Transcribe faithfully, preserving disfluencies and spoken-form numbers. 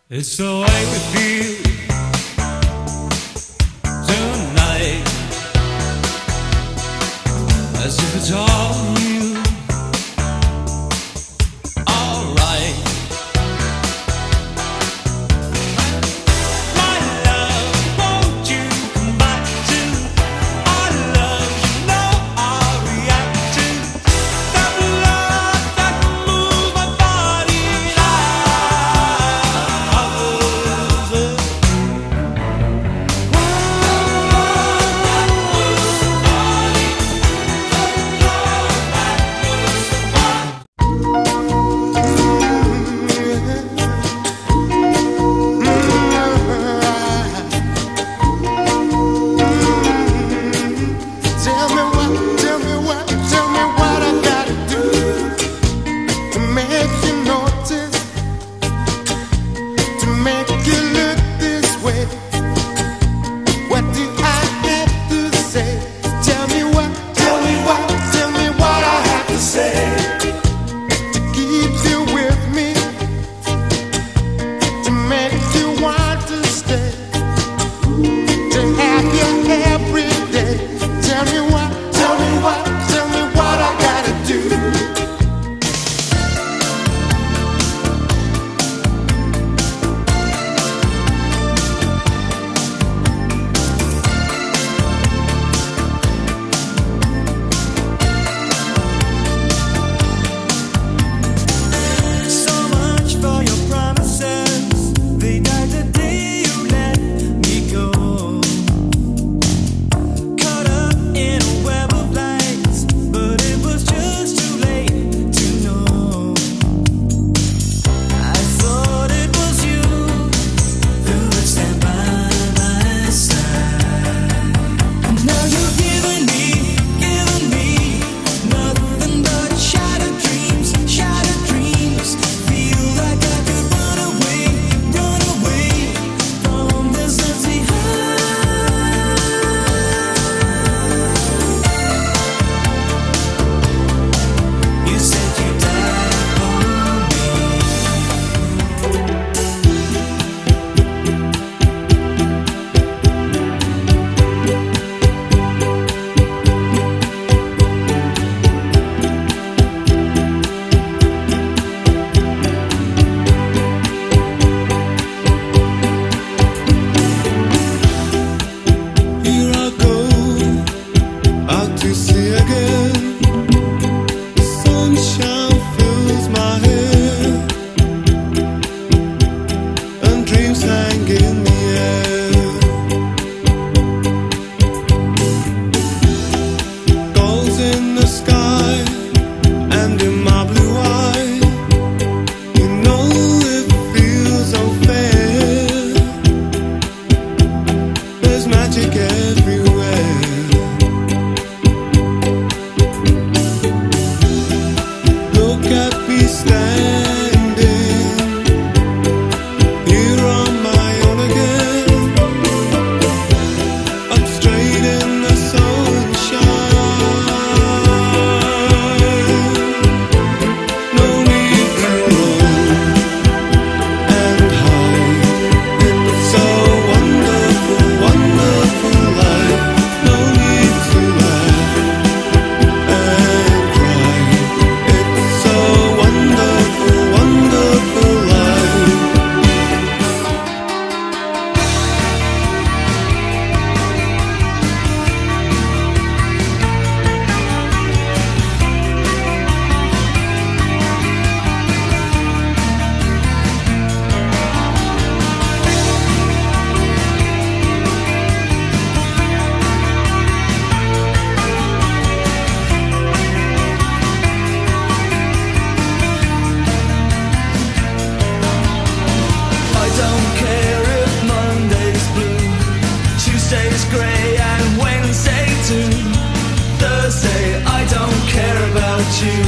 It's the way we feel tonight, as if it's all new, all right. My love, won't you come back to our love? You know I'll react to that love that moves my body. Tell me what, tell me what, tell me what I gotta do to make you notice, to make you look this way. What do I have to say? Tell me what, tell me what, tell me what I have to say to keep you with me, to make you want to stay, to have you every day. Tell me what, tell me what, tell me what I gotta do. So much for your promises. They died the day you let me go. Caught up in a web of lights, but it was just too late to know. I thought it was you who would stand by my side. Now you've given me, given me nothing but shattered dreams, shattered dreams. Feel like I could run away, run away from this empty heart. You said you died for me. Here I go, out to sea again. The sunshine fills my head, and dreams hang in the air. Gulls in the sky, and in my blue eye, you know it feels unfair. There's magic everywhere. Look at me standing here on my own again, up straight in the sunshine. No need to run and hide. It's a wonderful, wonderful life. No need to laugh and cry. It's a wonderful, wonderful life. I don't care if Monday's blue, Tuesday's grey, and Wednesday too. Thursday, I don't care about you.